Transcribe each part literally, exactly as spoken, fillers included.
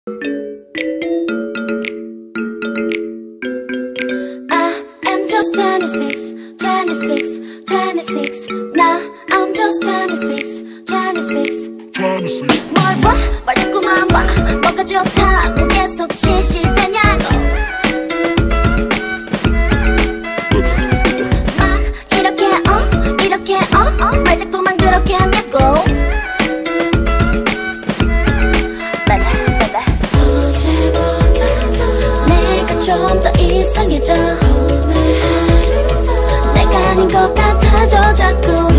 I am just twenty-six, twenty-six, twenty-six. Now I'm just twenty-six, twenty-six. 뭘 봐? 뭘 자꾸만 봐. 뭐가 좋다고 계속 실실대냐고. 막 이렇게 어 이렇게 어 어 말 자꾸만 그렇게 하냐고. 어제보다 내가 좀 더 이상해져. 오늘 하루도 내가 아닌 것 같아져 자꾸.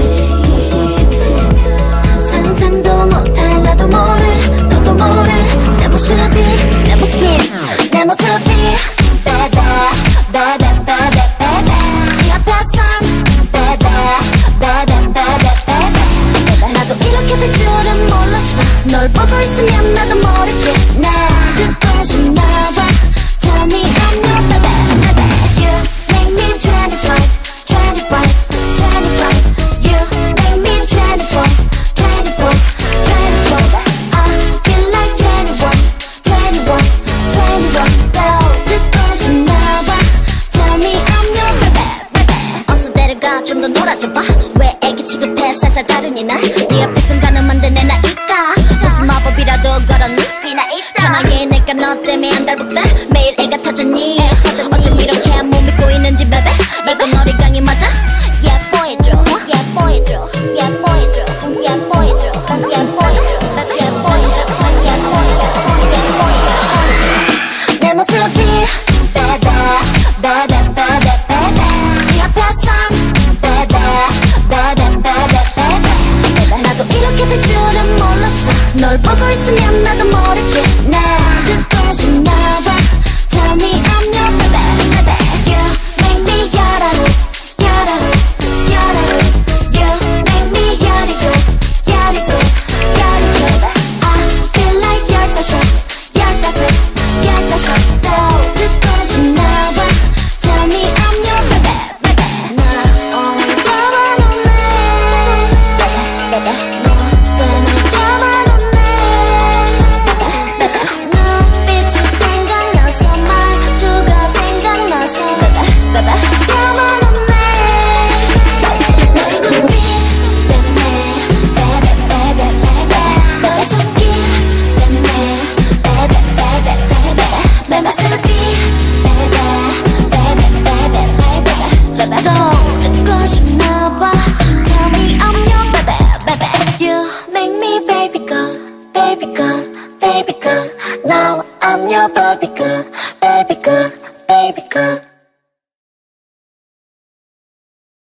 상상도 못할 나도 모를 너도 모를 내 모습이 내 모습이 내 모습이 baby baby baby baby 네 앞에선 baby baby baby baby 나도 이렇게 될 줄은 몰랐어. 널 보고 있으면 나도 모르게 나 듣고 싶나 봐. Tell me I'm your baby baby You make me twenty-five twenty-five twenty-five You make me twenty-four twenty-four twenty-four I feel like twenty-one twenty-one twenty-one 또 듣고 싶나 봐. Tell me I'm your baby baby 어서 데려가 좀 더 놀아줘봐. 왜 애기 취급해 살살 다루니 나. 네 앞에 순간은 만데 내 나이가 무슨 마법이라도 걸었니. 천하에 내가 너 때문에 한 달부터 매일 애가 터졌니. 어쩜 이렇게 못 믿고 있는지 베베. 이건 놀이강이 맞아. 예뻐해줘 예뻐해줘 예뻐해줘 예뻐해줘 예뻐해줘 예뻐해줘 예뻐해줘 예뻐해줘 내 모습이 baby baby baby baby 네 앞에선 baby baby baby baby 나도 이렇게 될 줄은 몰랐어. 널 보고 있으면 나도 모르게 나 듣고 싶나 봐. Tell me I'm your baby baby You make me 열아홉 열아홉 열아홉 You make me 열일곱 열일곱 열일곱 I feel like 열다섯 열다섯 열다섯 또 듣고 싶나 봐. Tell me I'm your baby baby 나 오늘 잡아놓네 너 때문에 잡아놓네 눈빛이 생각나서 말투가 생각나서 잡아놓네 너의 눈빛 때문에 baby baby baby 너의 손길 때문에 baby baby baby 내 모습이 baby baby baby baby 또 듣고 싶나 봐. Tell me I'm your baby baby You make me baby girl baby girl baby girl Now I'm your baby girl baby girl baby girl